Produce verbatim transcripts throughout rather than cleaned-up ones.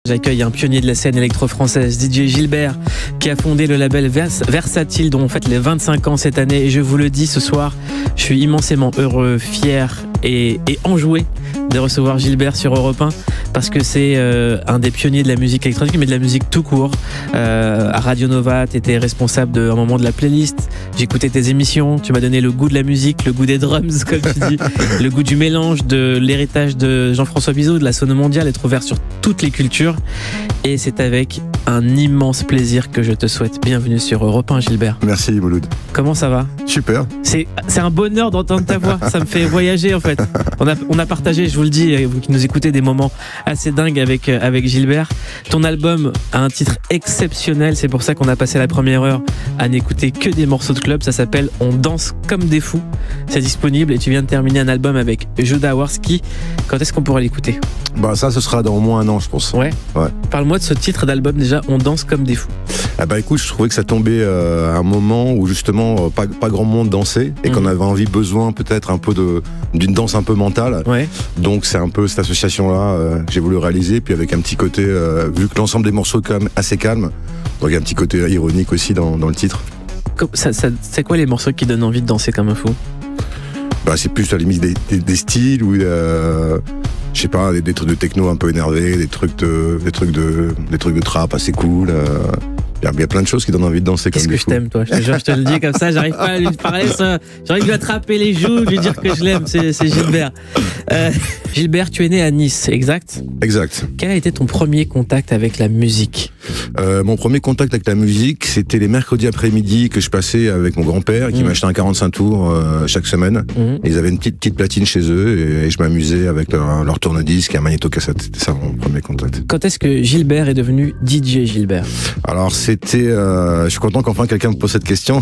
J'accueille un pionnier de la scène électro-française, D J Gilbert, qui a fondé le label Vers Versatile, dont on fête les vingt-cinq ans cette année. Et je vous le dis ce soir, je suis immensément heureux, fier et, et enjoué de recevoir Gilbert sur Europe un, parce que c'est euh, un des pionniers de la musique électronique, mais de la musique tout court. Euh, à Radio Nova, tu étais responsable d'un moment de la playlist. J'écoutais tes émissions, tu m'as donné le goût de la musique, le goût des drums, comme tu dis, le goût du mélange, de l'héritage de Jean-François Bizot, de la sono mondiale, être ouvert sur toutes les cultures. Et c'est avec un immense plaisir que je te souhaite bienvenue sur Europe un, Gilbert. Merci Mouloud. Comment ça va? Super. C'est, c'est un bonheur d'entendre ta voix, ça me fait voyager en fait. On a, on a partagé, je vous le dis, vous qui nous écoutez, des moments assez dingues avec, avec Gilbert. Ton album a un titre exceptionnel, c'est pour ça qu'on a passé la première heure à n'écouter que des morceaux de club. Ça s'appelle On danse comme des fous. C'est disponible et tu viens de terminer un album avec Joe Dawarski. Quand est-ce qu'on pourra l'écouter? Bah ça, ce sera dans au moins un an, je pense. Ouais. Ouais. Parle-moi de ce titre d'album déjà, On danse comme des fous. Ah bah écoute, je trouvais que ça tombait euh, à un moment où justement pas, pas grand monde dansait et mmh. qu'on avait envie, besoin peut-être un peu de d'une danse un peu mentale. Ouais. Donc c'est un peu cette association-là euh, que j'ai voulu réaliser, puis avec un petit côté, euh, vu que l'ensemble des morceaux est quand même assez calme, donc il y a un petit côté ironique aussi dans, dans le titre. Ça, ça, c'est quoi les morceaux qui donnent envie de danser comme un fou? Bah c'est plus à la limite des, des, des styles où euh, je sais pas, des, des trucs de techno un peu énervés, des trucs de des trucs de des trucs de trap assez cool. Euh, Il y a plein de choses qui donnent envie de danser. Qu'est-ce comme que je t'aime, toi? Je te, jure, je te le dis comme ça, j'arrive pas à lui parler, ça. J'arrive à lui attraper les joues, lui dire que je l'aime. C'est, c'est Gilbert. Euh, Gilbert, tu es né à Nice, exact? Exact. Quel a été ton premier contact avec la musique? euh, Mon premier contact avec la musique, c'était les mercredis après-midi que je passais avec mon grand-père, qui mmh. m'achetait un quarante-cinq tours euh, chaque semaine. Mmh. Ils avaient une petite, petite platine chez eux et, et je m'amusais avec leur, leur tourne-disque et un magnéto-cassette. C'était ça mon premier contact. Quand est-ce que Gilbert est devenu D J Gilbert? Alors, c'était, euh, je suis content qu'enfin quelqu'un me pose cette question.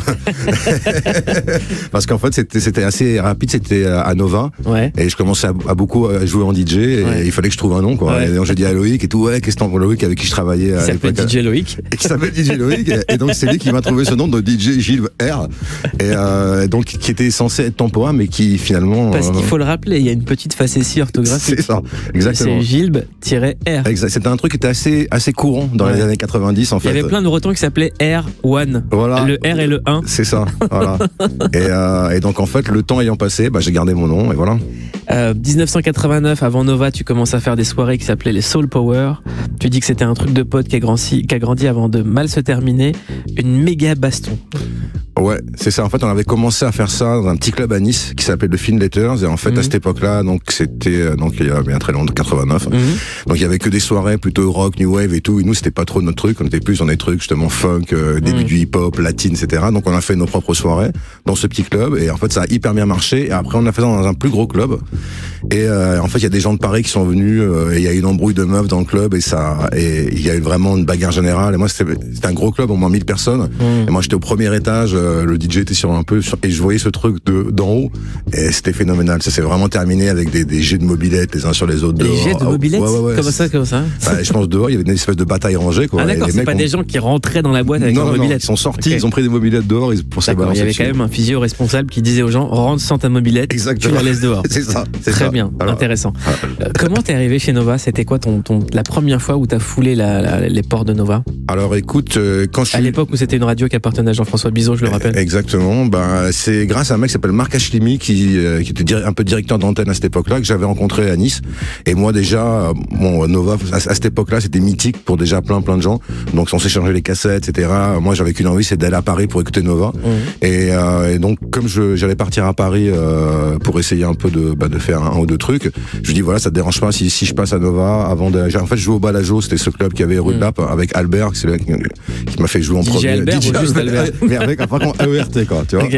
Parce qu'en fait, c'était, c'était assez rapide, c'était à Nova. Ouais. Et je commençais à, à beaucoup à jouer en D J et ouais. il fallait que je trouve un nom, quoi. Ouais. Et donc j'ai dit à Loïc et tout, ouais, qu'est-ce que t'en Loïc avec qui je travaillais à l'époque. Qui s'appelle D J Loïc. Et qui s'appelle D J Loïc. Et donc c'est lui qui m'a trouvé ce nom de D J Gilles R. Et euh, donc qui était censé être temporain, mais qui finalement. Parce qu'il faut le rappeler, il y a une petite facétie orthographique. C'est ça, exactement. C'est Gilb-R. Exact. C'était un truc qui était assez, assez courant dans ouais. les années quatre-vingt-dix, en fait. Il y avait plein de bretons qui s'appelaient R un. Voilà. Le R et le un. C'est ça, voilà. et, euh, et donc, en fait, le temps ayant passé, bah, j'ai gardé mon nom, et voilà. Euh, dix-neuf cent quatre-vingt-neuf, avant Nova, tu commences à faire des soirées qui s'appelaient les Soul Power. Tu dis que c'était un truc de pote qui a grandi, qui a grandi avant de mal se terminer. Une méga baston. Ouais, c'est ça. En fait, on avait commencé à faire ça dans un petit club à Nice qui s'appelait le Fin Letters. Et en fait, mmh. à cette époque-là, donc c'était donc il y a bien très longtemps, quatre-vingt-neuf. Mmh. Donc il y avait que des soirées plutôt rock, new wave et tout. Et nous, c'était pas trop notre truc. On était plus dans des trucs justement funk, euh, début mmh. du hip-hop, latine, et cetera. Donc on a fait nos propres soirées dans ce petit club. Et en fait, ça a hyper bien marché. Et après, on a fait ça dans un plus gros club. Et euh, en fait, il y a des gens de Paris qui sont venus. Euh, et il y a eu une embrouille de meufs dans le club. Et ça, et il y a eu vraiment une bagarre générale. Et moi, c'était, c'était un gros club, au moins mille personnes. Mmh. Et moi, j'étais au premier étage. Euh, le D J était sur un peu sur, et je voyais ce truc de d'en haut et c'était phénoménal. Ça s'est vraiment terminé avec des, des jets de mobilettes les uns sur les autres. Des dehors. jets de mobilettes ouais, ouais, ouais. Comment ça, comment ça bah, je pense dehors, il y avait une espèce de bataille rangée, quoi. Ah d'accord, c'est pas ont... des gens qui rentraient dans la boîte avec leurs mobilettes. Ils sont sortis, okay. ils ont pris des mobilettes dehors pour se balancer. Il y avait dessus. quand même un physio responsable qui disait aux gens rentre sans ta mobilette, exactement. Tu la laisses dehors. C'est ça. C'est Très ça. bien, alors, intéressant. Alors, euh, comment t'es arrivé chez Nova? C'était quoi ton, ton la première fois où t'as foulé la, la, les portes de Nova? Alors écoute, euh, quand je suis... à l'époque où c'était une radio qui appartenait à Jean-François Bizot, je le rappelle. Exactement. Bah c'est grâce à un mec qui s'appelle Marc Achlimi qui, euh, qui était un peu directeur d'antenne à cette époque-là, que j'avais rencontré à Nice. Et moi déjà, bon, Nova à, à cette époque-là, c'était mythique pour déjà plein plein de gens. Donc on s'échangeait les cassettes, et cetera. Moi j'avais qu'une envie, c'est d'aller à Paris pour écouter Nova. Mmh. Et, euh, et donc comme je, j'allais partir à Paris euh, pour essayer un peu de, bah, de faire un, un ou deux trucs, je dis voilà, ça te dérange pas si, si je passe à Nova avant de. En fait, je jouais au Balajo, c'était ce club qui avait rue de Lappe mmh. avec Albert, c'est le qui, qui m'a fait jouer en D J premier. Albert, D J ou juste Albert. Mais avec un par contre A E R T, quoi, tu vois. Okay.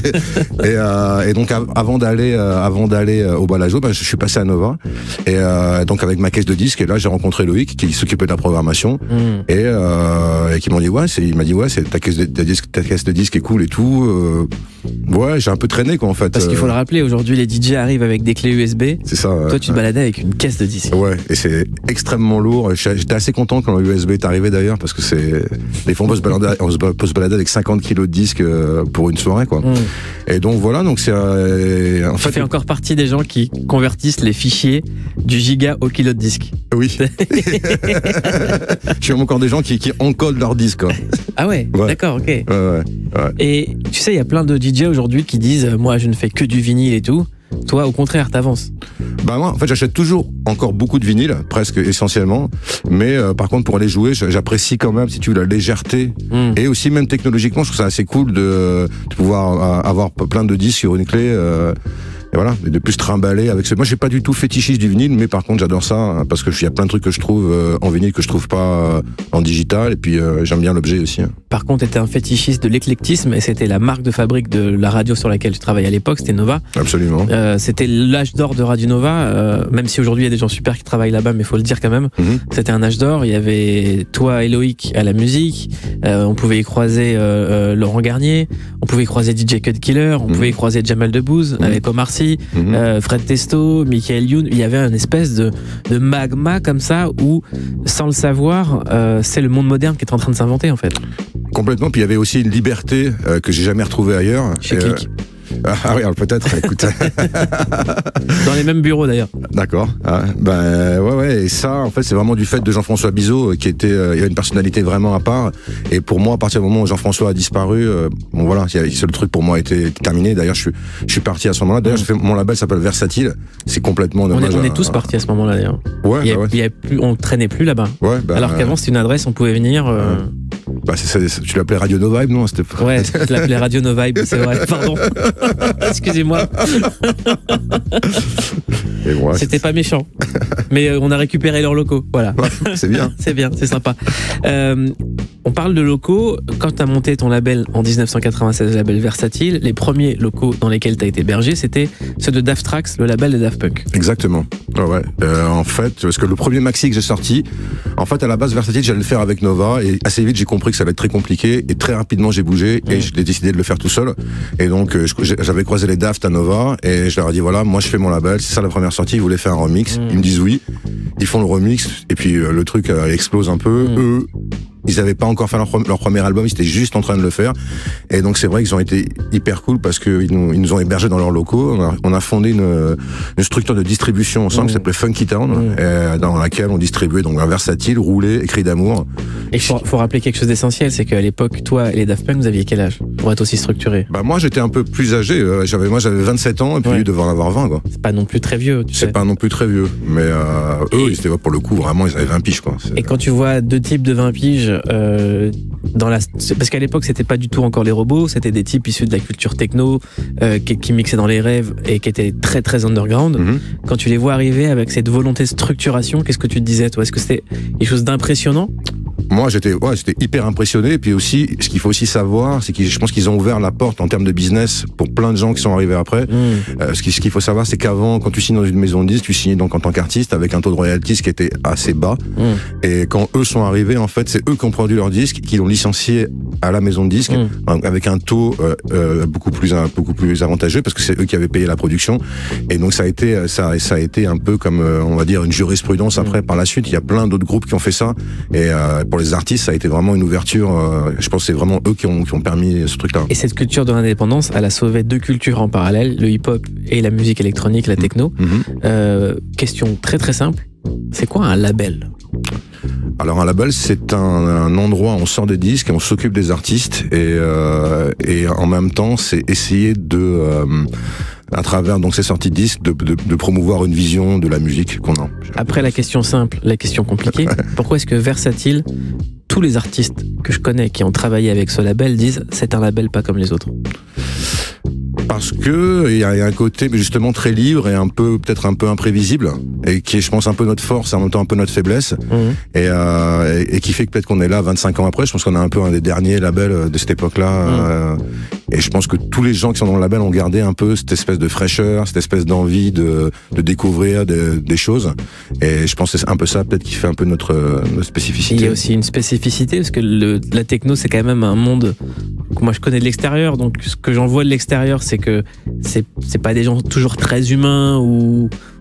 Et, euh, et donc avant d'aller euh, avant d'aller euh, au Balajo, bah, je suis passé à Nova et euh, donc avec ma caisse de disques et là j'ai rencontré Loïc qui s'occupait de la programmation mm. et, euh, et qui m'ont dit ouais c'est il m'a dit ouais c'est ta caisse de, ta disque, ta caisse de disques est cool et tout euh, ouais j'ai un peu traîné quoi en fait. Parce qu'il faut le rappeler aujourd'hui les D J arrivent avec des clés U S B. C'est ça. Ouais. Toi tu te baladais avec une caisse de disques. Ouais et c'est extrêmement lourd. J'étais assez content quand le U S B est arrivé d'ailleurs parce que c'est des fois on peut se balader on peut se balader avec cinquante kilos de disques disque euh, pour une soirée, quoi. Mmh. Et donc voilà, donc c'est euh, en tu fait. fais encore partie des gens qui convertissent les fichiers du giga au kilo de disque. Oui. Je suis encore des gens qui, qui encodent leur disque, quoi. Ah ouais, ouais. D'accord, ok. Ouais, ouais, ouais. Et tu sais, il y a plein de D J aujourd'hui qui disent euh, moi je ne fais que du vinyle et tout. Toi, au contraire, t'avances. Bah moi, en fait, j'achète toujours encore beaucoup de vinyle, presque essentiellement. Mais euh, par contre, pour aller jouer, j'apprécie quand même, si tu veux, la légèreté. Mm. Et aussi, même technologiquement, je trouve ça assez cool de, de pouvoir avoir plein de disques sur une clé. Euh, Et voilà, et de plus trimballer avec ce. Moi, j'ai pas du tout fétichiste du vinyle, mais par contre, j'adore ça parce que il y a plein de trucs que je trouve euh, en vinyle que je trouve pas euh, en digital. Et puis, euh, j'aime bien l'objet aussi. Par contre, t'étais un fétichiste de l'éclectisme et c'était la marque de fabrique de la radio sur laquelle tu travaillais à l'époque, c'était Nova. Absolument. Euh, c'était l'âge d'or de Radio Nova, euh, même si aujourd'hui il y a des gens super qui travaillent là-bas, mais il faut le dire quand même. Mm-hmm. C'était un âge d'or. Il y avait toi et Loïc à la musique. Euh, on pouvait y croiser euh, euh, Laurent Garnier. On pouvait y croiser D J Cut Killer. On mm-hmm. pouvait y croiser Jamel Debbouze mm-hmm. avec Omar Sy. Mmh. Euh, Fred Testo, Michael Youn, il y avait une espèce de, de magma comme ça où, sans le savoir, euh, c'est le monde moderne qui est en train de s'inventer en fait. Complètement, puis il y avait aussi une liberté euh, que j'ai jamais retrouvée ailleurs. Chez Click. Euh... Ah oui, peut-être, écoute. Dans les mêmes bureaux d'ailleurs. D'accord. Ah, ben ouais, ouais. Et ça, en fait, c'est vraiment du fait de Jean-François Bizot, qui était, euh, il avait une personnalité vraiment à part. Et pour moi, à partir du moment où Jean-François a disparu, euh, bon voilà, le truc pour moi a été terminé. D'ailleurs, je suis, je suis parti à ce moment-là. D'ailleurs, mmh. je fais, mon label s'appelle Versatile. C'est complètement dommage. On est, on est à, tous partis à ce moment-là d'ailleurs. Ouais. Il y a, bah ouais. il y a plus, on traînait plus là-bas. Ouais. Bah, Alors qu'avant, c'était une adresse, on pouvait venir. Euh... Bah c'est ça. Tu l'appelais Radio No Vibe, non? C'était pas... Ouais, je l'appelais Radio No Vibe, c'est vrai. Pardon. Excusez-moi. Moi, c'était pas méchant, mais euh, on a récupéré leurs locaux, voilà. Ouais, c'est bien. C'est bien, c'est sympa. Euh, on parle de locaux. Quand tu as monté ton label en dix-neuf cent quatre-vingt-seize, le label Versatile, les premiers locaux dans lesquels tu as été hébergé, c'était ceux de Daft Trax, le label de Daft Punk. Exactement. Ouais, ouais. Euh, en fait, parce que le premier maxi que j'ai sorti, en fait, à la base, Versatile, j'allais le faire avec Nova, et assez vite, j'ai compris que ça allait être très compliqué, et très rapidement, j'ai bougé, mmh. et j'ai décidé de le faire tout seul. Et donc, j'avais croisé les Daft à Nova, et je leur ai dit, voilà, moi, je fais mon label, c'est ça la première sortie, ils voulaient faire un remix. Mmh. Ils me disent oui. Ils font le remix, et puis euh, le truc euh, explose un peu. Mmh. Eux, ils n'avaient pas encore fait leur, leur premier album, ils étaient juste en train de le faire. Et donc c'est vrai qu'ils ont été hyper cool parce qu'ils nous, ils nous ont hébergés dans leurs locaux. On a, on a fondé une, une structure de distribution ensemble mmh. qui s'appelait Funky Town, mmh. et dans laquelle on distribuait donc un Versatile, Roulé, Écrit d'amour. Et il faut, faut rappeler quelque chose d'essentiel, c'est qu'à l'époque, toi et les Daft Punk, vous aviez quel âge pour être aussi structuré? Bah moi j'étais un peu plus âgé, j'avais, moi j'avais vingt-sept ans et puis ouais. lui devait en avoir vingt quoi. C'est pas non plus très vieux, tu sais. C'est pas non plus très vieux, mais euh, eux et... ils étaient pour le coup vraiment ils avaient vingt piges quoi. Et quand tu vois deux types de vingt piges, euh, dans la, parce qu'à l'époque c'était pas du tout encore les robots, c'était des types issus de la culture techno euh, qui, qui mixaient dans les rêves et qui étaient très très underground. Mm-hmm. Quand tu les vois arriver avec cette volonté de structuration, qu'est-ce que tu te disais toi? Est-ce que c'était quelque chose d'impressionnant? Moi, j'étais, ouais, j'étais hyper impressionné. Et puis aussi, ce qu'il faut aussi savoir, c'est que je pense qu'ils ont ouvert la porte en termes de business pour plein de gens qui sont arrivés après. Mmh. Euh, ce qu'il ce qu'il faut savoir, c'est qu'avant, quand tu signes dans une maison de disques, tu signais donc en tant qu'artiste avec un taux de royalties qui était assez bas. Mmh. Et quand eux sont arrivés, en fait, c'est eux qui ont produit leurs disques, qui l'ont licencié à la maison de disques mmh. avec un taux euh, euh, beaucoup plus beaucoup plus avantageux parce que c'est eux qui avaient payé la production. Et donc ça a été ça ça a été un peu comme euh, on va dire une jurisprudence après mmh. par la suite. Il y a plein d'autres groupes qui ont fait ça. Et euh, pour les artistes, ça a été vraiment une ouverture. Euh, je pense que c'est vraiment eux qui ont, qui ont permis ce truc-là. Et cette culture de l'indépendance, elle a sauvé deux cultures en parallèle, le hip-hop et la musique électronique, la techno. Mmh. Euh, question très très simple, c'est quoi un label ? Alors un label, c'est un, un endroit où on sort des disques et on s'occupe des artistes et, euh, et en même temps, c'est essayer de... Euh, à travers donc ces sorties de disques, de, de, de promouvoir une vision de la musique qu'on a. Après la question simple, la question compliquée, pourquoi est-ce que Versatile, tous les artistes que je connais qui ont travaillé avec ce label disent c'est un label pas comme les autres? Parce que il y, y a un côté justement très libre et un peu peut-être un peu imprévisible et qui est je pense un peu notre force et en même temps un peu notre faiblesse mmh. et, euh, et, et qui fait que peut-être qu'on est là vingt-cinq ans après. Je pense qu'on a un peu un des derniers labels de cette époque-là mmh. euh, et je pense que tous les gens qui sont dans le label ont gardé un peu cette espèce de fraîcheur, cette espèce d'envie de, de découvrir de, des choses et je pense que c'est un peu ça peut-être qui fait un peu notre, notre spécificité. Il y a aussi une spécificité parce que le, la techno c'est quand même un monde que moi je connais de l'extérieur, donc ce que j'en vois de l'extérieur c'est que c'est c'est pas des gens toujours très humains ou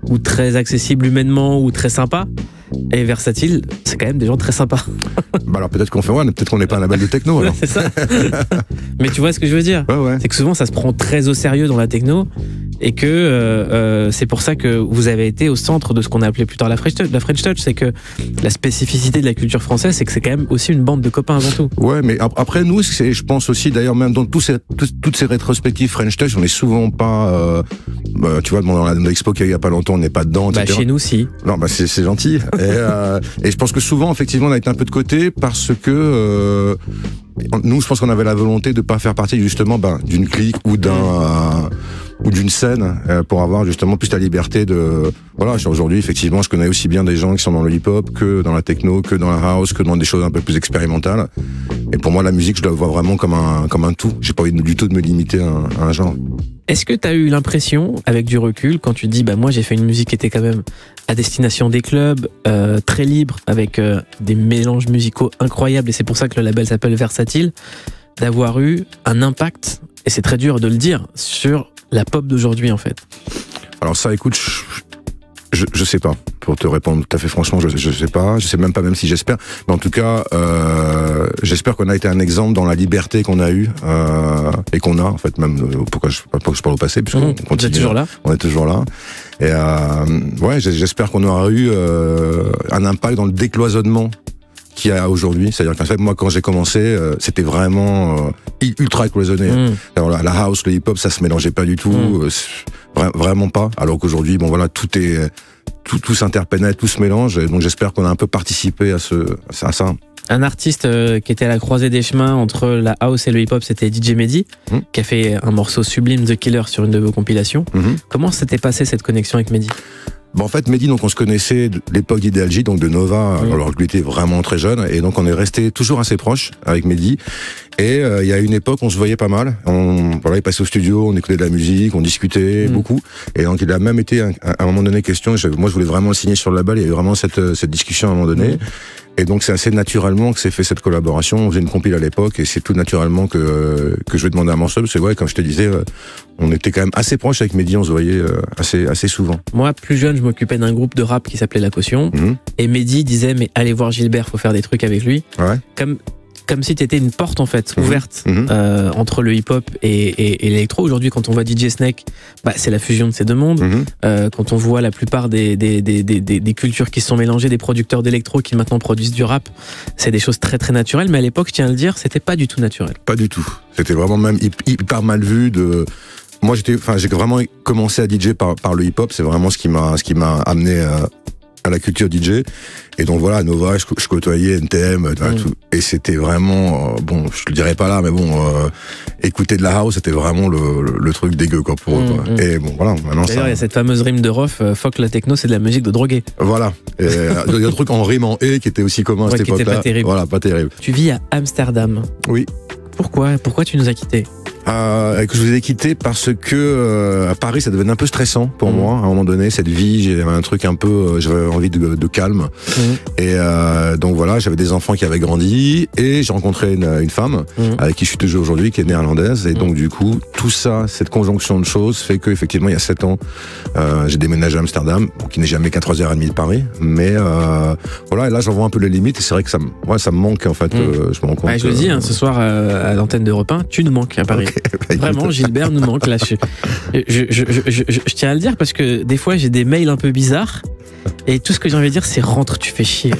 ou très accessibles humainement ou très sympas. Et Versatile, c'est quand même des gens très sympas. Bah alors peut-être qu'on fait ouais, peut-être qu'on n'est pas un label de techno alors. C'est ça. Mais tu vois ce que je veux dire? Ouais, ouais. C'est que souvent ça se prend très au sérieux dans la techno et que euh, euh, c'est pour ça que vous avez été au centre de ce qu'on a appelé plus tard la French Touch. La French Touch, c'est que la spécificité de la culture française, c'est que c'est quand même aussi une bande de copains avant tout. Ouais, mais après nous, c'est, je pense aussi d'ailleurs même dans tous ces, tout, toutes ces rétrospectives French Touch, on est souvent pas, euh, bah, tu vois, dans l'expo qu'il y a pas longtemps, on n'est pas dedans. Bah, chez nous, si. Non, bah c'est, c'est gentil. et, euh, et je pense que souvent, effectivement, on a été un peu de côté parce que euh, nous, je pense qu'on avait la volonté de pas faire partie justement bah, d'une clique ou d'un euh, ou d'une scène euh, pour avoir justement plus la liberté de voilà. Aujourd'hui, effectivement, je connais aussi bien des gens qui sont dans le hip-hop que dans la techno, que dans la house, que dans des choses un peu plus expérimentales. Et pour moi, la musique, je la vois vraiment comme un comme un tout. J'ai pas envie du tout de me limiter à un, à un genre. Est-ce que tu as eu l'impression, avec du recul, quand tu te dis, bah moi j'ai fait une musique qui était quand même à destination des clubs, euh, très libre, avec euh, des mélanges musicaux incroyables, et c'est pour ça que le label s'appelle Versatile, d'avoir eu un impact, et c'est très dur de le dire, sur la pop d'aujourd'hui en fait? Alors ça, écoute, je, je, je sais pas. Pour te répondre tout à fait franchement, je, je sais pas. Je sais même pas même si j'espère. Mais en tout cas, euh, j'espère qu'on a été un exemple dans la liberté qu'on a eue euh, et qu'on a en fait même. Euh, pourquoi je, pourquoi je parle au passé puisqu'on mmh, continue. On est toujours là. On est toujours là. Et euh, ouais, j'espère qu'on aura eu euh, un impact dans le décloisonnement qu'il y a aujourd'hui. C'est-à-dire qu'en fait, moi, quand j'ai commencé, euh, c'était vraiment euh, ultra cloisonné. Mmh. Alors la, la house, le hip-hop, ça se mélangeait pas du tout, mmh. euh, vra- vraiment pas. Alors qu'aujourd'hui, bon voilà, tout est tout, tout s'interpénètre, tout se mélange. Et donc j'espère qu'on a un peu participé à ce à ça. Un artiste euh, qui était à la croisée des chemins entre la house et le hip-hop, c'était D J Mehdi, mmh. qui a fait un morceau sublime, The Killer, sur une de vos compilations. Mmh. Comment s'était passée cette connexion avec Mehdi? Bon, en fait, Mehdi, donc on se connaissait de l'époque d'Idéalgie, donc de Nova, mmh. alors que lui était vraiment très jeune, et donc on est resté toujours assez proche avec Mehdi. Et euh, il y a une époque, on se voyait pas mal. On, voilà, il passait au studio, on écoutait de la musique, on discutait mmh. beaucoup. Et donc il a même été à un moment donné question. Je, moi, je voulais vraiment le signer sur le label. Il y a eu vraiment cette cette discussion à un moment donné. Mmh. Et donc c'est assez naturellement que s'est fait cette collaboration. On faisait une compile à l'époque, et c'est tout naturellement que que je vais demander un morceau. Parce que ouais, comme je te disais, on était quand même assez proche avec Mehdi. On se voyait assez assez souvent. Moi, plus jeune, je m'occupais d'un groupe de rap qui s'appelait La Caution. Mmh. Et Mehdi disait, mais allez voir Gilbert, faut faire des trucs avec lui. Ouais. Comme Comme si tu étais une porte en fait, mmh. ouverte mmh. euh, entre le hip-hop et, et, et l'électro. Aujourd'hui, quand on voit D J Snake, bah, c'est la fusion de ces deux mondes. Mmh. Euh, quand on voit la plupart des, des, des, des, des cultures qui se sont mélangées, des producteurs d'électro qui maintenant produisent du rap, c'est des choses très très naturelles. Mais à l'époque, je tiens à le dire, c'était pas du tout naturel. Pas du tout. C'était vraiment même hyper mal vu de... Moi, j'étais, enfin, j'ai vraiment commencé à D J par, par le hip-hop. C'est vraiment ce qui m'a, ce qui m'a amené à, à la culture D J. Et donc voilà, Nova, je, je côtoyais N T M, mmh. tout, et c'était vraiment, euh, bon, je le dirais pas là, mais bon, euh, écouter de la house, c'était vraiment le, le, le truc dégueu quoi pour eux. Quoi. Mmh. Et bon voilà, maintenant D'ailleurs, ça. il y a cette fameuse rime de Rof, euh, fuck la techno, c'est de la musique de drogué. Voilà. Il y a un truc en rime en et qui était aussi commun ouais, à cette époque-là. Pas terrible. Voilà, pas terrible. Tu vis à Amsterdam. Oui. Pourquoi Pourquoi tu nous as quittés? Euh, que je vous ai quitté parce que euh, à Paris ça devenait un peu stressant pour mmh. moi à un moment donné, cette vie, j'avais un truc un peu euh, j'avais envie de, de calme mmh. et euh, donc voilà, j'avais des enfants qui avaient grandi et j'ai rencontré une, une femme mmh. avec qui je suis toujours aujourd'hui, qui est néerlandaise, et mmh. donc du coup tout ça, cette conjonction de choses fait que effectivement il y a sept ans euh, j'ai déménagé à Amsterdam, bon, qui n'est jamais qu'à trois heures trente de Paris, mais euh, voilà, et là j'en vois un peu les limites, et c'est vrai que ça me ouais, ça me manque en fait. mmh. euh, je me rends compte. Ouais, je le dis, hein, ce soir euh, à l'antenne d'Europe un, tu nous manques à Paris. Okay. Vraiment, Gilbert nous manque là. Je, je, je, je, je, je tiens à le dire parce que des fois j'ai des mails un peu bizarres et tout ce que j'ai envie de dire c'est rentre, tu fais chier.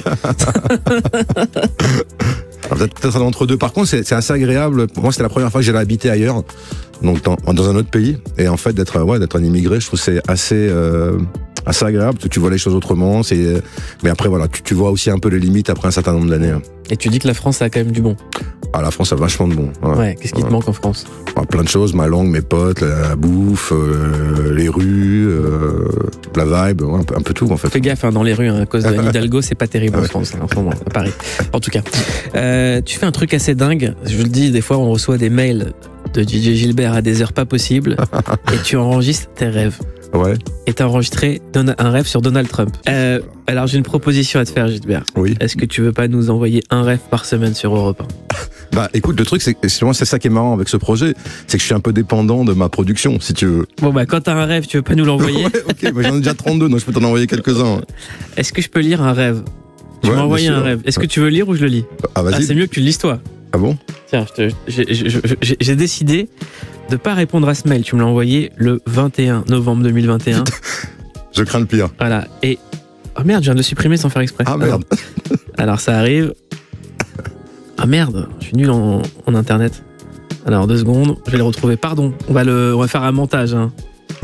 Peut-être entre deux. Par contre, c'est, c'est assez agréable. Pour moi, c'était la première fois que j'allais habiter ailleurs, donc dans, dans un autre pays, et en fait d'être ouais d'être un immigré, je trouve que c'est assez euh, assez agréable. Tu vois les choses autrement. C'est mais après voilà, tu, tu vois aussi un peu les limites après un certain nombre d'années. Et tu dis que la France a quand même du bon. Ah, la France a vachement de bon. Ouais. ouais qu'est-ce qui ouais. te manque en France? Ah, plein de choses, ma langue, mes potes, la, la bouffe, euh, les rues, euh, la vibe, ouais, un, peu, un peu tout en fait. Fais gaffe hein, dans les rues, hein, à cause de Hidalgo, c'est pas terrible en France, hein, en ce moment, à Paris. En tout cas, euh, tu fais un truc assez dingue. Je vous le dis, des fois on reçoit des mails de D J Gilbert à des heures pas possibles et tu enregistres tes rêves. Ouais. Et t'as enregistré un rêve sur Donald Trump. Euh, alors j'ai une proposition à te faire, Gilbert. Oui. Est-ce que tu veux pas nous envoyer un rêve par semaine sur Europe un? Bah écoute, le truc c'est que c'est ça qui est marrant avec ce projet, c'est que je suis un peu dépendant de ma production, si tu veux. Bon bah quand t'as un rêve, tu veux pas nous l'envoyer? Ouais, ok, bah, j'en ai déjà trente-deux, donc je peux t'en envoyer quelques-uns. Est-ce que je peux lire un rêve? Tu ouais, m'as envoyé un rêve. Est-ce que tu veux lire ou je le lis? Ah vas-y. Ah, c'est mieux que tu le lises toi. Ah bon? Tiens, je te- j'ai- j'ai j'ai- j'ai décidé de pas répondre à ce mail. Tu me l'as envoyé le vingt et un novembre deux mille vingt et un. Je crains le pire. Voilà. Et oh merde, je viens de le supprimer sans faire exprès. Ah merde. Alors, alors, ça arrive. Ah merde, je suis nul en, en internet. Alors deux secondes, je vais le retrouver. Pardon, on va le, on va faire un montage. Hein.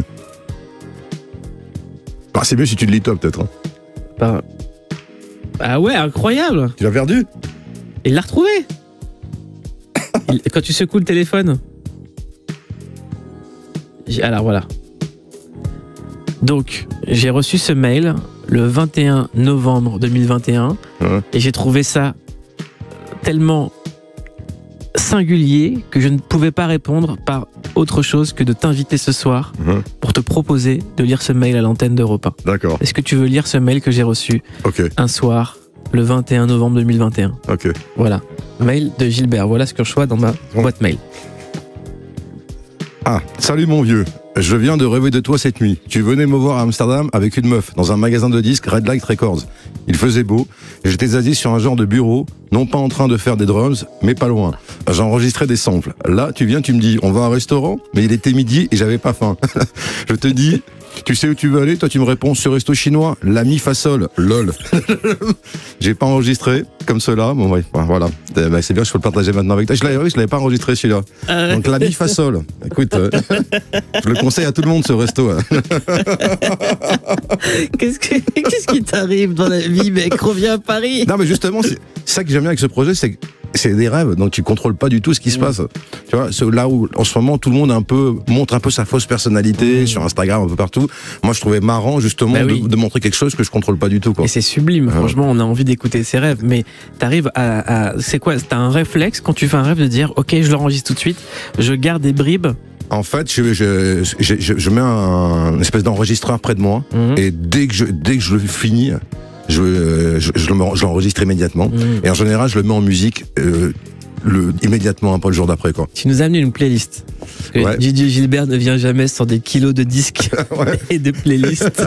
Ah, c'est mieux si tu le lis toi peut-être. Hein. Bah, ah ouais, incroyable. Tu l'as perdu? Il l'a retrouvé. Il- quand tu secoues le téléphone. J'ai- Alors voilà. Donc, j'ai reçu ce mail le vingt et un novembre deux mille vingt et un Ouais. et j'ai trouvé ça tellement singulier que je ne pouvais pas répondre par autre chose que de t'inviter ce soir Mhm. pour te proposer de lire ce mail à l'antenne d'Europe un. D'accord. Est-ce que tu veux lire ce mail que j'ai reçu Ok. un soir le vingt et un novembre deux mille vingt et un? Ok. Voilà. Mail de Gilbert. Voilà ce que je reçois dans ma Bon. boîte mail. Ah, salut mon vieux. Je viens de rêver de toi cette nuit. Tu venais me voir à Amsterdam avec une meuf dans un magasin de disques Red Light Records. Il faisait beau et j'étais assis sur un genre de bureau, non pas en train de faire des drums, mais pas loin. J'enregistrais des samples. Là, tu viens, tu me dis, on va à un restaurant, mais il était midi et j'avais pas faim. Je te dis, tu sais où tu veux aller? Toi, tu me réponds, ce resto chinois, l'ami Fasol, lol. J'ai pas enregistré comme cela. Bon, ouais, voilà. Eh ben, c'est bien, je peux le partager maintenant avec toi. Je l'avais, oui, je l'avais pas enregistré celui-là. Euh. Donc l'ami Fasol. Écoute, euh, je le conseille à tout le monde ce resto. Hein. Qu'est-ce, que, qu'est-ce qui t'arrive dans la vie, mec? Reviens à Paris. Non, mais justement, c'est ça que j'aime bien avec ce projet, c'est que c'est des rêves, donc tu contrôles pas du tout ce qui se passe. Tu vois, c'est là où en ce moment tout le monde un peu montre un peu sa fausse personnalité mmh. sur Instagram, un peu partout. Moi, je trouvais marrant justement bah oui. de, de montrer quelque chose que je contrôle pas du tout. Quoi. Et c'est sublime. Ah. Franchement, on a envie d'écouter ses rêves, mais t'arrives à, à c'est quoi? T'as un réflexe quand tu fais un rêve de dire, ok, je l'enregistre tout de suite, je garde des bribes. En fait, je, je, je, je, je mets un une espèce d'enregistreur près de moi mmh. et dès que je dès que je le finis. Je, je, je, je l'enregistre immédiatement. Mmh. Et en général, je le mets en musique euh, le, immédiatement, pas le jour d'après. Quoi. Tu nous as amené une playlist. Ouais. D J Gilbert ne vient jamais sans des kilos de disques ouais. et de playlists.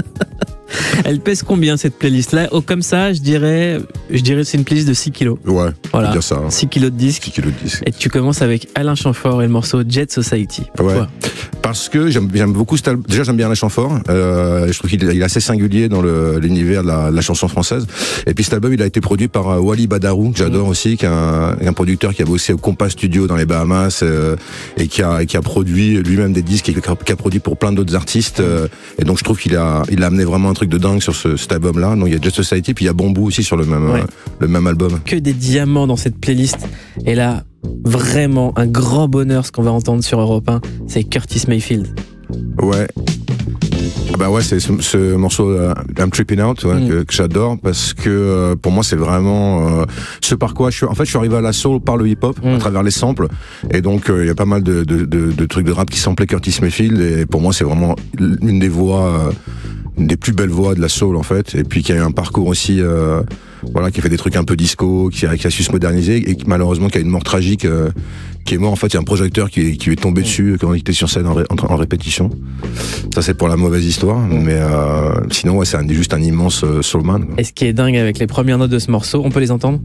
Elle pèse combien cette playlist-là? Oh, comme ça, je dirais, je dirais c'est une playlist de six kilos. Ouais, voilà. dire ça. Hein. six kilos de disques. six kilos de disques. Et tu commences avec Alain Chamfort et le morceau Jet Society. Pourquoi? Ouais. Parce que j'aime, j'aime beaucoup cet album. Déjà, j'aime bien Alain Chamfort. Euh, je trouve qu'il est assez singulier dans le, l'univers de la, la chanson française. Et puis cet album, il a été produit par euh, Wally Badarou, que j'adore mmh. aussi, qui est un, un producteur qui a bossé au Compass Studio dans les Bahamas euh, et qui a, qui a produit lui-même des disques et qui a, qui a produit pour plein d'autres artistes. Euh, et donc, je trouve qu'il a, il a amené vraiment un truc de dingue sur ce, cet album-là. Donc, il y a Jet Society, puis il y a Bamboo aussi sur le même, ouais. euh, le même album. Que des diamants dans cette playlist. Et là, vraiment, un grand bonheur, ce qu'on va entendre sur Europe un, c'est Curtis Mayfield. Ouais. Ah bah ouais, c'est ce, ce morceau euh, I'm Tripping Out ouais, mm. que, que j'adore parce que euh, pour moi c'est vraiment euh, ce par quoi je suis. En fait, je suis arrivé à la soul par le hip-hop mm. à travers les samples et donc il euh, y a pas mal de, de, de, de trucs de rap qui samplaient Curtis Mayfield et pour moi c'est vraiment une des voix, euh, une des plus belles voix de la soul en fait. Et puis qui a eu un parcours aussi. Euh, Voilà, qui a fait des trucs un peu disco, qui a, qui a su se moderniser et qui, malheureusement qui a une mort tragique, euh, qui est mort en fait. Il y a un projecteur qui, qui lui est tombé dessus quand il était sur scène en, ré, en, en répétition. Ça c'est pour la mauvaise histoire, mais euh, sinon ouais, c'est un, juste un immense euh, soulman. Et ce qui est dingue avec les premières notes de ce morceau, on peut les entendre?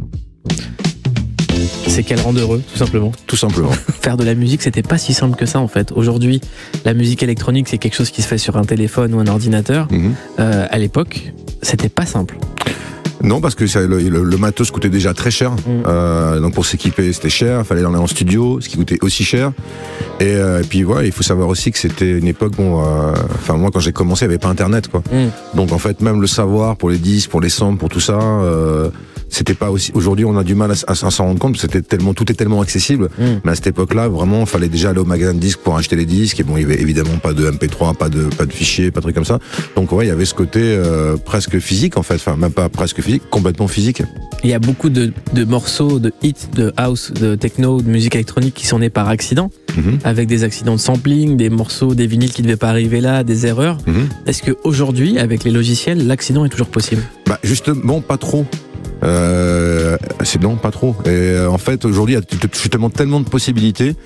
C'est qu'elle rend heureux, tout simplement. Tout simplement. Faire de la musique, c'était pas si simple que ça en fait. Aujourd'hui, la musique électronique, c'est quelque chose qui se fait sur un téléphone ou un ordinateur. Mm-hmm. Euh, à l'époque, c'était pas simple. Non, parce que ça, le, le, le matos coûtait déjà très cher. Mmh. Euh, donc pour s'équiper, c'était cher. Il fallait aller en studio, ce qui coûtait aussi cher. Et, euh, et puis voilà, il faut savoir aussi que c'était une époque, bon, enfin euh, moi quand j'ai commencé, il n'y avait pas Internet, quoi. Mmh. Donc en fait, même le savoir pour les disques, pour les samples, pour tout ça, euh, c'était pas aussi. Aujourd'hui, on a du mal à, à, à s'en rendre compte. C'était tellement, tout est tellement accessible. Mmh. Mais à cette époque-là, vraiment, il fallait déjà aller au magasin de disques pour acheter les disques. Et bon, il y avait évidemment pas de M P trois, pas de, pas de fichiers, pas de trucs comme ça. Donc ouais, il y avait ce côté euh, presque physique en fait. Enfin, même pas presque physique, complètement physique. Il y a beaucoup de, de morceaux, de hits, de house, de techno, de musique électronique qui sont nés par accident, mmh. avec des accidents de sampling, des morceaux, des vinyles qui ne devaient pas arriver là, des erreurs. Mmh. Est-ce qu'aujourd'hui, avec les logiciels, l'accident est toujours possible? Bah justement, pas trop. Euh, C'est non, pas trop. Et euh, en fait, aujourd'hui, il y a justement tellement de possibilités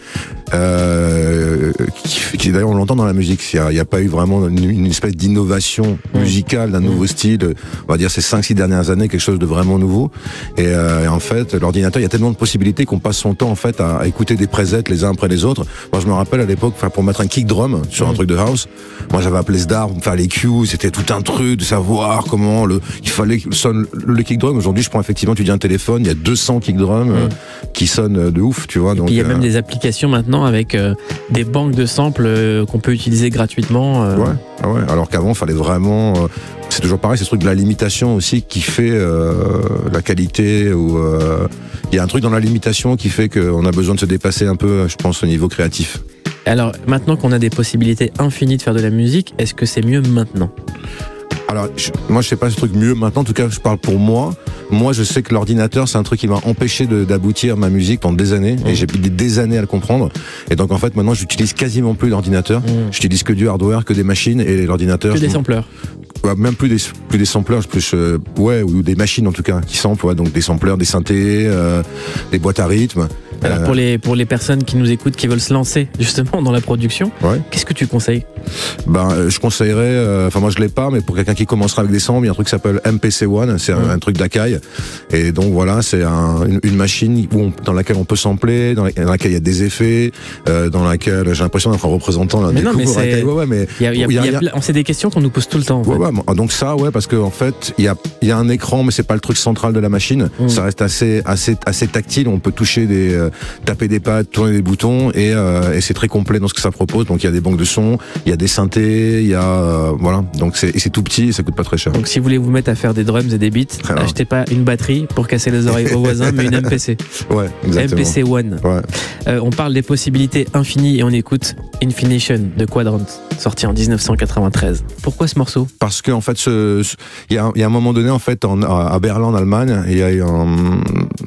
euh, qui, qui d'ailleurs on l'entend dans la musique. Il n'y a, a pas eu vraiment une, une espèce d'innovation musicale, d'un nouveau style. On va dire ces cinq six dernières années, quelque chose de vraiment nouveau. Et, euh, et en fait, l'ordinateur, il y a tellement de possibilités qu'on passe son temps en fait à, à écouter des presets les uns après les autres. Moi, je me rappelle à l'époque, pour mettre un kick drum sur un truc de house, moi j'avais appelé ce d'art, faire les cues, c'était tout un truc de savoir comment le, il fallait que sonne le kick drum. Aujourd'hui, je prends effectivement, tu dis un téléphone, il y a deux cents kick drums euh, qui sonnent de ouf, tu vois. Et donc puis il y a euh, même des applications maintenant avec euh, des banques de samples euh, qu'on peut utiliser gratuitement. Euh. Ouais, ouais. Alors qu'avant, il fallait vraiment. Euh, c'est toujours pareil, c'est ce truc de la limitation aussi qui fait euh, la qualité. Ou il euh, y a un truc dans la limitation qui fait qu'on a besoin de se dépasser un peu, je pense, au niveau créatif. Alors maintenant qu'on a des possibilités infinies de faire de la musique, est-ce que c'est mieux maintenant ? Alors, je, moi, je sais pas ce truc mieux maintenant. En tout cas, je parle pour moi. Moi, je sais que l'ordinateur, c'est un truc qui m'a empêché de, d'aboutir ma musique pendant des années. Mmh. Et j'ai mis des, des années à le comprendre. Et donc, en fait, maintenant, j'utilise quasiment plus l'ordinateur. Mmh. J'utilise que du hardware, que des machines et l'ordinateur. Que des sampleurs. Ouais, même plus des plus des sampleurs, plus euh, ouais, ou des machines en tout cas qui samplent, ouais, donc des sampleurs, des synthés, euh, des boîtes à rythme. Alors euh, pour les pour les personnes qui nous écoutent, qui veulent se lancer justement dans la production, ouais. Qu'est-ce que tu conseilles ? Ben, euh, je conseillerais, enfin euh, moi je l'ai pas, mais pour quelqu'un qui commencera avec des samples, il y a un truc qui s'appelle M P C One, c'est mmh. un, un truc d'Akai, et donc voilà, c'est un, une, une machine où on, dans laquelle on peut sampler, dans, la, dans laquelle il y a des effets, euh, dans laquelle j'ai l'impression d'être un représentant là. Mais non, mais c'est, ouais, ouais, mais il y a, il y a, il y a, il y a, on sait des questions qu'on nous pose tout le temps. En ouais, fait. ouais, donc ça, ouais, parce que en fait, il y a, il y a un écran, mais c'est pas le truc central de la machine. Mmh. Ça reste assez, assez, assez tactile. On peut toucher des, euh, taper des pattes, tourner des boutons, et, euh, et c'est très complet dans ce que ça propose. Donc il y a des banques de sons, il y a des synthés, il y a, euh, voilà. Donc c'est, et c'est tout petit, et ça coûte pas très cher. Donc si vous voulez vous mettre à faire des drums et des beats, alors, achetez pas une batterie pour casser les oreilles aux voisins, mais une M P C. Ouais, exactement. M P C One. Ouais. Euh, on parle des possibilités infinies et on écoute Infinition de Quadrant, sorti en dix-neuf cent quatre-vingt-treize. Pourquoi ce morceau ? Parce que en fait, ce, ce, il y a, il y a un moment donné, en fait, en, à Berlin, en Allemagne, il y a eu un,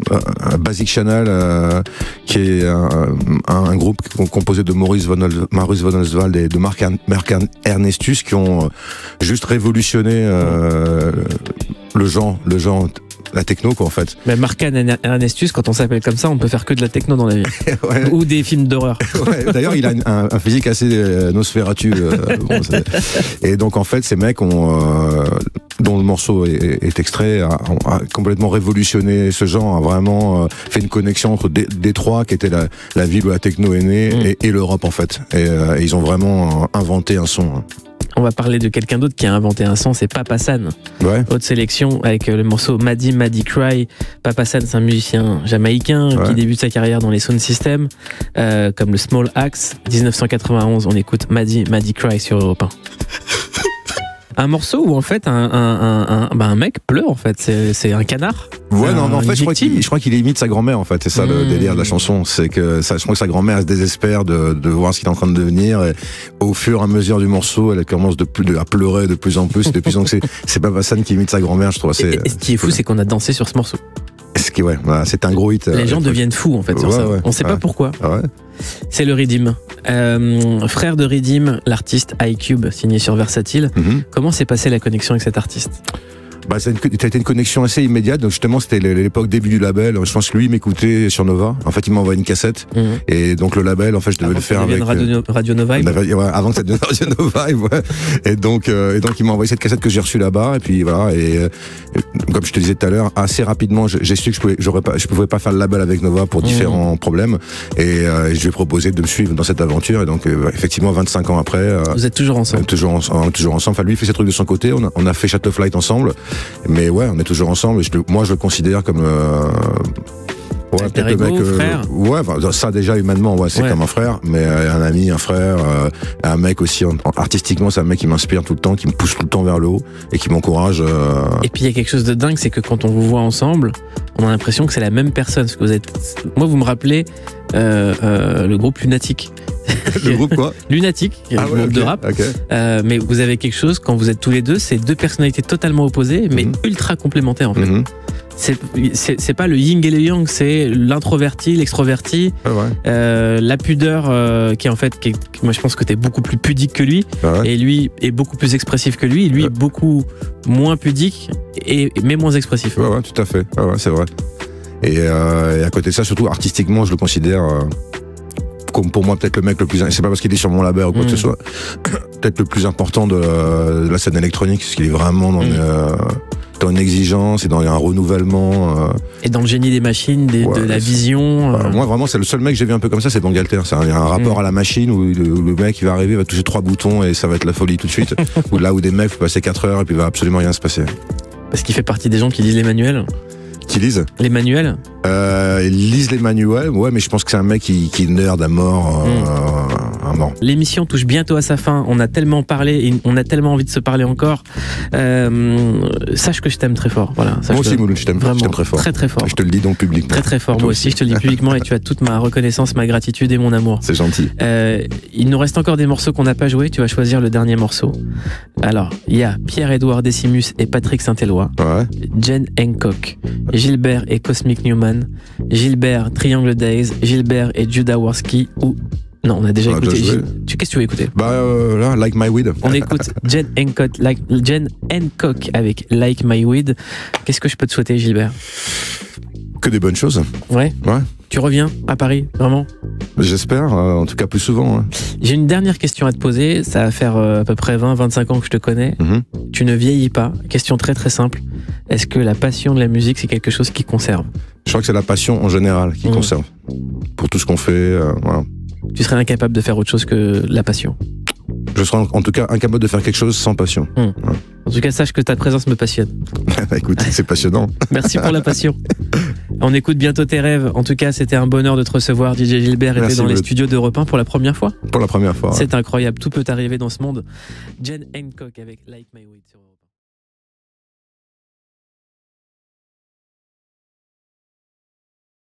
un Basic Channel euh, qui est un, un groupe composé de Maurice von, Maurice von Oswald et de Marc, Marc Ernestus qui ont juste révolutionné euh, le genre, le genre. La techno, quoi, en fait. Mais Marc Ernestus, quand on s'appelle comme ça, on peut faire que de la techno dans la vie. Ouais. Ou des films d'horreur. Ouais, d'ailleurs, il a un, un physique assez euh, Nosferatu. Euh, bon, et donc, en fait, ces mecs ont, euh, dont le morceau est, est extrait, a, a complètement révolutionné ce genre, a vraiment euh, fait une connexion entre D- Détroit, qui était la, la ville où la techno est née, mmh. et, et l'Europe, en fait. Et, euh, et ils ont vraiment inventé un son. Hein. On va parler de quelqu'un d'autre qui a inventé un son, c'est Papa San. Ouais. Haute sélection avec le morceau Maddie Maddie Cry. Papa San, c'est un musicien jamaïcain ouais. qui débute sa carrière dans les sound systems, euh, comme le Small Axe. dix-neuf cent quatre-vingt-onze, on écoute Maddie Maddie Cry sur Europe un. Un morceau où en fait un, un, un, un, bah un mec pleure en fait, c'est, c'est un canard. Ouais, non, non, en fait, je crois, qu'il, je crois qu'il imite sa grand-mère, en fait. C'est ça, mmh. le délire de la chanson. C'est que ça, je crois que sa grand-mère, elle se désespère de, de voir ce qu'il est en train de devenir. Et au fur et à mesure du morceau, elle commence de plus, de, à pleurer de plus en plus. De plus en plus, c'est, c'est Papa San qui imite sa grand-mère, je trouve. C'est, et, et ce qui est fou, c'est qu'on a dansé sur ce morceau. Ce qui, ouais, voilà, c'est un gros hit. Les euh, gens deviennent fous, en fait, sur ouais, ça. Ouais, On sait ouais. pas pourquoi. Ah ouais. C'est le Riddim. Euh, frère de Riddim, l'artiste iCube, signé sur Versatile. Mm-hmm. Comment s'est passée la connexion avec cet artiste ? Bah, ça a été une connexion assez immédiate. Donc justement, c'était l'époque début du label. Je pense que lui m'écoutait sur Nova. En fait, il m'a envoyé une cassette. Mmh. Et donc le label, en fait, je devais avant le faire avec Radio, Radio Nova. Ouais, avant que ça devienne Radio Nova. Ouais. Et donc, euh, et donc, il m'a envoyé cette cassette que j'ai reçue là-bas. Et puis voilà. Et euh, comme je te disais tout à l'heure, assez rapidement, j'ai su que je pouvais, j'aurais pas, je pouvais pas faire le label avec Nova pour différents mmh. problèmes. Et euh, je lui ai proposé de me suivre dans cette aventure. Et donc, euh, effectivement, vingt-cinq ans après, euh, vous êtes toujours ensemble. Toujours ensemble. Toujours ensemble. Enfin, lui, il fait ses trucs de son côté. On a, on a fait Chateau Flight ensemble. Mais ouais. On est toujours ensemble et je, moi je le considère comme euh, ouais, peut-être le mec euh, frère. Ouais, enfin, ça déjà humainement ouais, c'est ouais. comme un frère, mais euh, un ami, un frère, euh, un mec aussi en, artistiquement c'est un mec qui m'inspire tout le temps, qui me pousse tout le temps vers le haut et qui m'encourage. Euh... Et puis il y a quelque chose de dingue, c'est que quand on vous voit ensemble, on a l'impression que c'est la même personne. Parce que vous êtes, moi vous me rappelez euh, euh, le groupe Lunatic. Le groupe quoi? Lunatic, ah, le ouais, groupe okay, de rap. Okay. Euh, mais vous avez quelque chose quand vous êtes tous les deux, c'est deux personnalités totalement opposées, mais mm-hmm. ultra complémentaires en fait. Mm-hmm. C'est, c'est, c'est pas le yin et le yang, c'est l'introverti, l'extroverti, ah ouais. euh, la pudeur euh, qui est en fait, qui est, moi je pense que t'es beaucoup plus pudique que lui, ah ouais. et lui est beaucoup plus expressif que lui, lui ouais. beaucoup moins pudique et mais moins expressif. Ouais, ouais, tout à fait, ah ouais, c'est vrai. Et, euh, et à côté de ça, surtout artistiquement, je le considère euh, comme pour moi peut-être le mec le plus, c'est pas parce qu'il est sur mon label ou quoi mmh. que ce soit, peut-être le plus important de, de la scène électronique, parce qu'il est vraiment dans, mmh. une, euh, dans une exigence et dans un renouvellement. Euh, et dans le génie des machines, des, ouais, de la vision. Euh... Moi vraiment, c'est le seul mec que j'ai vu un peu comme ça, c'est Bangalter. C'est un, il y a un rapport mmh. à la machine où le, où le mec il va arriver, il va toucher trois boutons et ça va être la folie tout de suite. Ou là où des mecs peuvent passer quatre heures et puis il va absolument rien se passer. Parce qu'il fait partie des gens qui lisent les manuels. Qui lisent les manuels euh, Ils lisent les manuels, ouais, mais je pense que c'est un mec qui, qui est nerd à mort. Euh, mmh. à mort. L'émission touche bientôt à sa fin. On a tellement parlé et on a tellement envie de se parler encore. Euh, sache que je t'aime très fort. Voilà, moi aussi, Mouloud, je t'aime très fort. Très très fort. Je te le dis donc publiquement. Très très fort. Moi aussi, je te le dis publiquement et tu as toute ma reconnaissance, ma gratitude et mon amour. C'est gentil. Euh, il nous reste encore des morceaux qu'on n'a pas joués. Tu vas choisir le dernier morceau. Alors, il y a Pierre-Édouard Décimus et Patrick Saint-Éloi. Ouais. Jen Hancock. Gilbert et Cosmic Newman, Gilbert Triangle Days, Gilbert et Judah Worski ou non, on a déjà on écouté. Déjà tu qu'est-ce que tu veux écouter? Bah euh, là, Like My Weed. On écoute Jen Hancock, like, Jen Hancock avec Like My Weed. Qu'est-ce que je peux te souhaiter, Gilbert? Que des bonnes choses. Ouais. Ouais. Tu reviens à Paris, vraiment? J'espère, euh, en tout cas plus souvent. Ouais. J'ai une dernière question à te poser. Ça va faire euh, à peu près vingt à vingt-cinq ans que je te connais. Mm-hmm. Tu ne vieillis pas. Question très très simple. Est-ce que la passion de la musique, c'est quelque chose qui conserve? Je crois que c'est la passion en général qui mmh. conserve. Pour tout ce qu'on fait, euh, voilà. Tu serais incapable de faire autre chose que la passion? Je serais en tout cas incapable de faire quelque chose sans passion. Mmh. Ouais. En tout cas, sache que ta présence me passionne. Écoute, c'est passionnant. Merci pour la passion. On écoute bientôt tes rêves. En tout cas, c'était un bonheur de te recevoir. D J Gilbert était dans les studios d'Europe un pour la première fois. Pour la première fois. C'est ouais. incroyable. Tout peut arriver dans ce monde. Jen Hancock avec Like My Weed sur Europe.